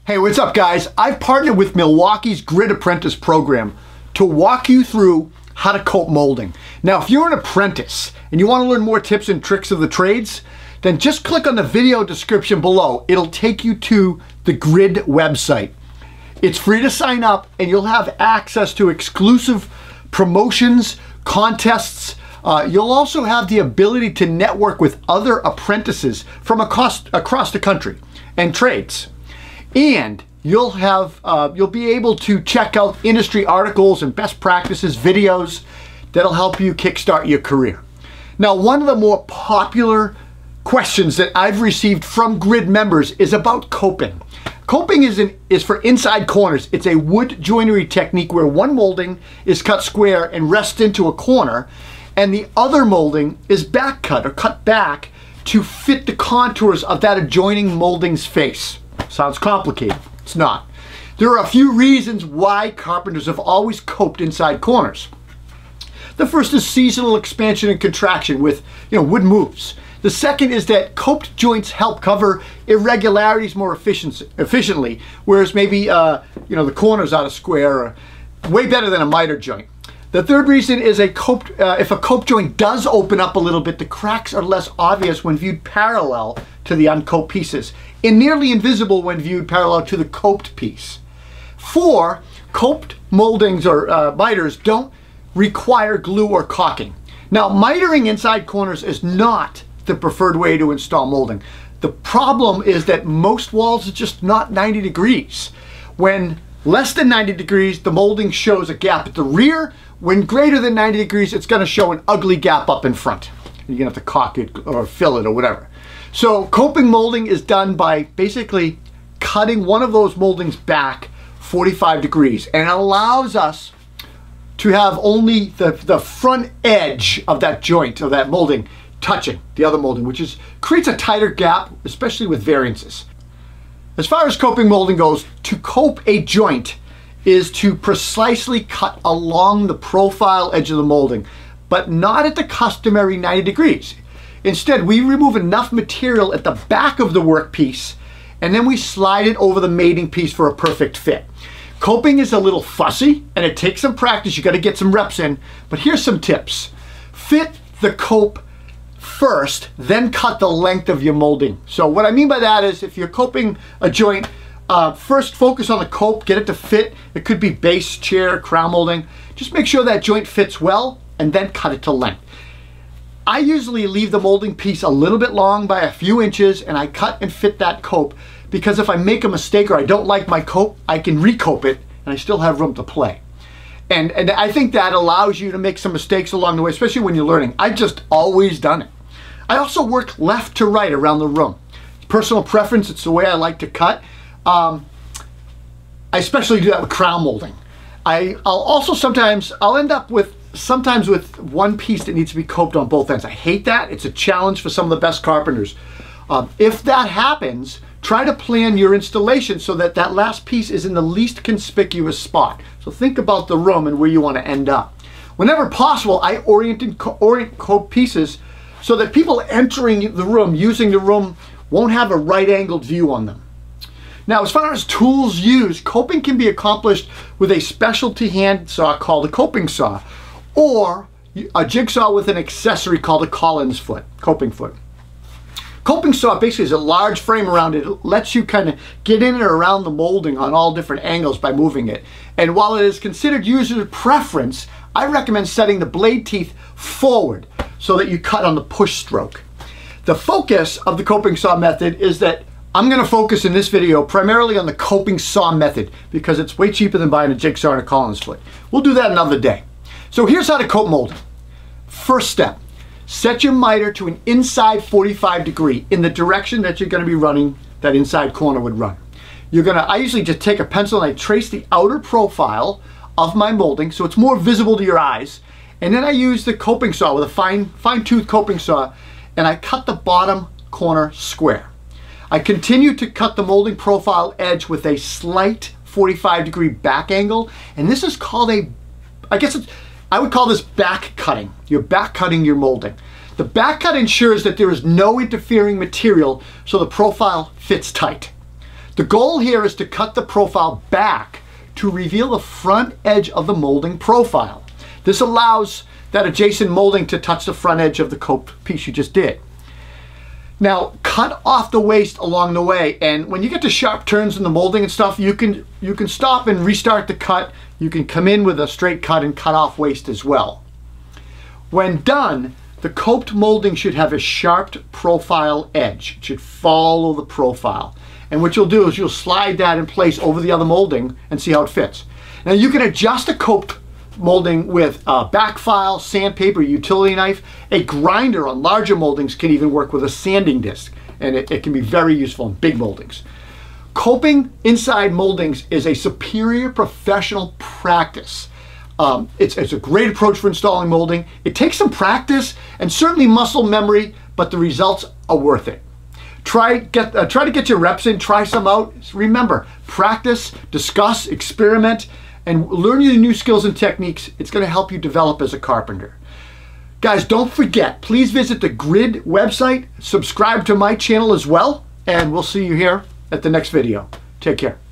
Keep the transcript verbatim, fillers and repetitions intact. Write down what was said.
Hey, what's up guys? I've partnered with Milwaukee's Grid Apprentice program to walk you through how to coat molding. Now, if you're an apprentice and you want to learn more tips and tricks of the trades, then just click on the video description below. It'll take you to the Grid website. It's free to sign up and you'll have access to exclusive promotions, contests. Uh, you'll also have the ability to network with other apprentices from across, across the country and trades. And you'll have uh, you'll be able to check out industry articles and best practices videos that'll help you kickstart your career. Now, one of the more popular questions that I've received from Grid members is about coping. Coping is, an, is for inside corners. It's a wood joinery technique where one molding is cut square and rests into a corner, and the other molding is back cut or cut back to fit the contours of that adjoining molding's face. Sounds complicated. It's not. There are a few reasons why carpenters have always coped inside corners. The first is seasonal expansion and contraction with, you know, wood moves. The second is that coped joints help cover irregularities more efficient, efficiently, whereas maybe uh, you know, the corners out of square are way better than a miter joint. The third reason is a coped, uh, if a cope joint does open up a little bit, the cracks are less obvious when viewed parallel to the uncoped pieces, and nearly invisible when viewed parallel to the coped piece. Four, coped moldings or uh, miters don't require glue or caulking. Now, mitering inside corners is not the preferred way to install molding. The problem is that most walls are just not ninety degrees. When less than ninety degrees, the molding shows a gap at the rear. When greater than ninety degrees, it's going to show an ugly gap up in front. You're going to have to caulk it or fill it or whatever. So coping molding is done by basically cutting one of those moldings back forty-five degrees, and it allows us to have only the, the front edge of that joint, of that molding, touching the other molding, which is creates a tighter gap, especially with variances. As far as coping molding goes, to cope a joint is to precisely cut along the profile edge of the molding, but not at the customary ninety degrees. Instead, we remove enough material at the back of the workpiece, and then we slide it over the mating piece for a perfect fit. Coping is a little fussy, and it takes some practice. You got to get some reps in, but here's some tips. Fit the cope first, then cut the length of your molding. So what I mean by that is if you're coping a joint, uh, first focus on the cope, get it to fit. It could be base, chair, crown molding. Just make sure that joint fits well, and then cut it to length. I usually leave the molding piece a little bit long by a few inches, and I cut and fit that cope, because if I make a mistake or I don't like my cope, I can recope it and I still have room to play. And, and I think that allows you to make some mistakes along the way, especially when you're learning. I've just always done it. I also work left to right around the room. Personal preference, it's the way I like to cut. Um, I especially do that with crown molding. I, I'll also sometimes, I'll end up with sometimes with one piece that needs to be coped on both ends. I hate that. It's a challenge for some of the best carpenters. Um, if that happens, try to plan your installation so that that last piece is in the least conspicuous spot. So think about the room and where you want to end up. Whenever possible, I orient, orient cope pieces so that people entering the room, using the room, won't have a right-angled view on them. Now, as far as tools used, coping can be accomplished with a specialty hand saw called a coping saw, or a jigsaw with an accessory called a Collins foot, coping foot. Coping saw basically is a large frame around it. It lets you kind of get in and around the molding on all different angles by moving it. And while it is considered user preference, I recommend setting the blade teeth forward so that you cut on the push stroke. The focus of the coping saw method is that I'm going to focus in this video primarily on the coping saw method because it's way cheaper than buying a jigsaw and a Collins foot. We'll do that another day. So here's how to cope molding. First step, set your miter to an inside forty-five degree in the direction that you're going to be running that inside corner would run. You're going to, I usually just take a pencil and I trace the outer profile of my molding so it's more visible to your eyes. And then I use the coping saw with a fine, fine tooth coping saw, and I cut the bottom corner square. I continue to cut the molding profile edge with a slight forty-five degree back angle, and this is called a, I guess it's, I would call this back cutting. You're back cutting your molding. The back cut ensures that there is no interfering material so the profile fits tight. The goal here is to cut the profile back to reveal the front edge of the molding profile. This allows that adjacent molding to touch the front edge of the coped piece you just did. Now, cut off the waste along the way, and when you get to sharp turns in the molding and stuff, you can you can stop and restart the cut. You can come in with a straight cut and cut off waste as well. When done, the coped molding should have a sharp profile edge. It should follow the profile. And what you'll do is you'll slide that in place over the other molding and see how it fits. Now you can adjust the coped molding with a back file, sandpaper, utility knife. A grinder on larger moldings can even work with a sanding disc, and it, it can be very useful in big moldings. Coping inside moldings is a superior professional practice. Um, it's, it's a great approach for installing molding. It takes some practice and certainly muscle memory, but the results are worth it. Try, get, uh, try to get your reps in, try some out. Remember, practice, discuss, experiment, and learn your new skills and techniques. It's going to help you develop as a carpenter. Guys, don't forget, please visit the Grid website, subscribe to my channel as well, and we'll see you here at the next video. Take care.